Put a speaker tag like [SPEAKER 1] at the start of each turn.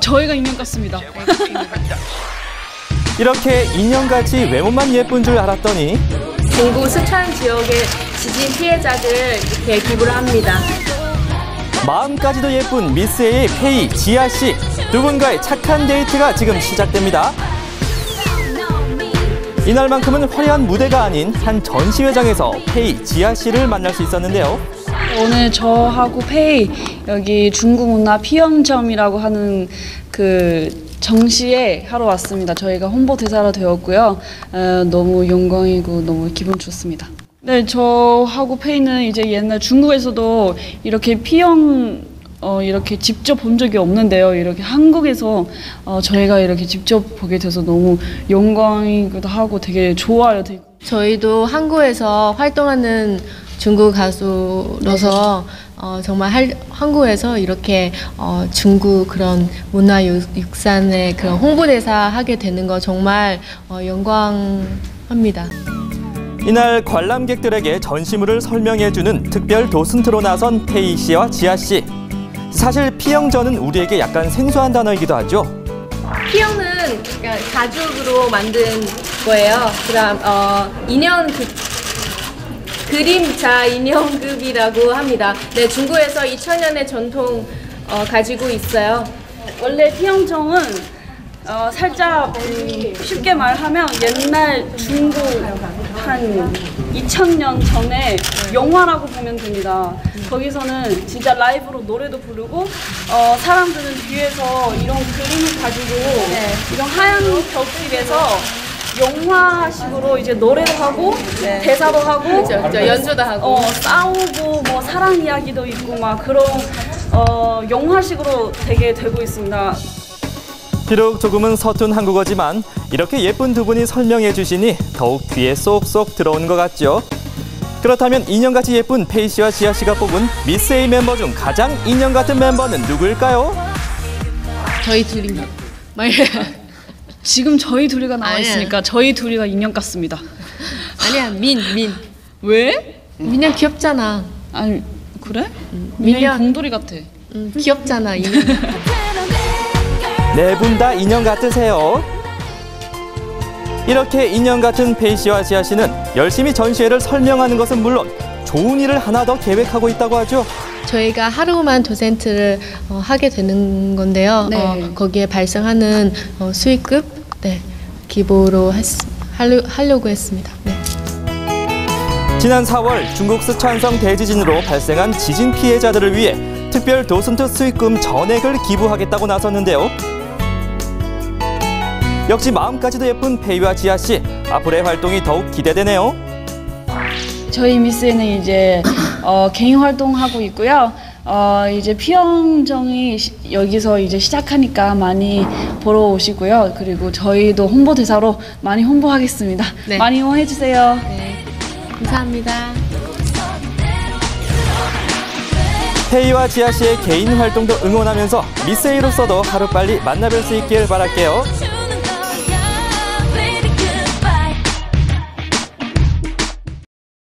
[SPEAKER 1] 저희가 인형 같습니다.
[SPEAKER 2] 이렇게 인형같이 외모만 예쁜 줄 알았더니
[SPEAKER 3] 중국 스촨 지역의 지진 피해자들 이렇게 기부를 합니다.
[SPEAKER 2] 마음까지도 예쁜 미스 A의 페이, 지아 씨. 두 분과의 착한 데이트가 지금 시작됩니다. 이날만큼은 화려한 무대가 아닌 한 전시회장에서 페이, 지아 씨를 만날 수 있었는데요.
[SPEAKER 1] 오늘 저하고 페이 여기 중국 문화 피영점이라고 하는 그 정시에 하러 왔습니다. 저희가 홍보대사로 되었고요. 너무 영광이고 너무 기분 좋습니다. 네, 저하고 페이는 이제 옛날 중국에서도 이렇게 피영 이렇게 직접 본 적이 없는데요. 이렇게 한국에서 저희가 이렇게 직접 보게 돼서 너무 영광이기도 하고 되게 좋아요.
[SPEAKER 3] 저희도 한국에서 활동하는 중국 가수로서 정말 한국에서 이렇게 중국 그런 문화유산의 그런 홍보대사 하게 되는 거 정말 영광합니다.
[SPEAKER 2] 이날 관람객들에게 전시물을 설명해주는 특별 도슨트로 나선 페이 씨와 지아 씨. 사실 피영전은 우리에게 약간 생소한 단어이기도 하죠.
[SPEAKER 3] 피영은 가죽으로 만든 거예요. 그다음 인형 그림자 인형급이라고 합니다. 네, 중국에서 2000년의 전통 가지고 있어요.
[SPEAKER 1] 원래 피영정은 살짝 쉽게 말하면 옛날 중국 한 2000년 전에 영화라고 보면 됩니다. 거기서는 진짜 라이브로 노래도 부르고 사람들은 뒤에서 이런 그림을 가지고 이런 하얀 벽집에서 영화식으로 이제 노래도 하고 대사도 하고
[SPEAKER 3] 그렇죠. 연주도 하고
[SPEAKER 1] 싸우고 뭐 사랑 이야기도 있고 막 그런 영화식으로 되게 되고 있습니다.
[SPEAKER 2] 비록 조금은 서툰 한국어지만 이렇게 예쁜 두 분이 설명해 주시니 더욱 귀에 쏙쏙 들어오는 것 같죠. 그렇다면 인형같이 예쁜 페이 씨와 지아 씨가 뽑은 미스 A 멤버 중 가장 인형 같은 멤버는 누구일까요?
[SPEAKER 3] 저희 둘입니다.
[SPEAKER 1] 지금 저희 둘이가 나와 있으니까 저희 둘이가 인형 같습니다.
[SPEAKER 3] 아니야, 민.
[SPEAKER 1] 왜?
[SPEAKER 3] 민현 귀엽잖아.
[SPEAKER 1] 아니 그래?
[SPEAKER 3] 민현
[SPEAKER 1] 공돌이 같아.
[SPEAKER 3] 귀엽잖아, 인형.
[SPEAKER 2] 네 분 다 인형 같으세요. 이렇게 인형 같은 페이 씨와 지아 씨는 열심히 전시회를 설명하는 것은 물론 좋은 일을 하나 더 계획하고 있다고 하죠.
[SPEAKER 3] 저희가 하루만 도센트를 하게 되는 건데요.
[SPEAKER 1] 네.
[SPEAKER 3] 거기에 발생하는 수익금 기부로 하려고 했습니다. 네.
[SPEAKER 2] 지난 4월 중국 스촨성 대지진으로 발생한 지진 피해자들을 위해 특별 도슨트 수익금 전액을 기부하겠다고 나섰는데요. 역시 마음까지도 예쁜 페이와 지아 씨, 앞으로의 활동이 더욱 기대되네요.
[SPEAKER 1] 저희 미스에는 이제 개인 활동하고 있고요. 이제 피영정이 여기서 이제 시작하니까 많이 보러 오시고요. 그리고 저희도 홍보대사로 많이 홍보하겠습니다.
[SPEAKER 3] 네.
[SPEAKER 1] 많이 응원해주세요.
[SPEAKER 3] 네. 감사합니다.
[SPEAKER 2] 페이와 지아 씨의 개인 활동도 응원하면서 미스 A로서도 하루빨리 만나뵐 수 있길 바랄게요.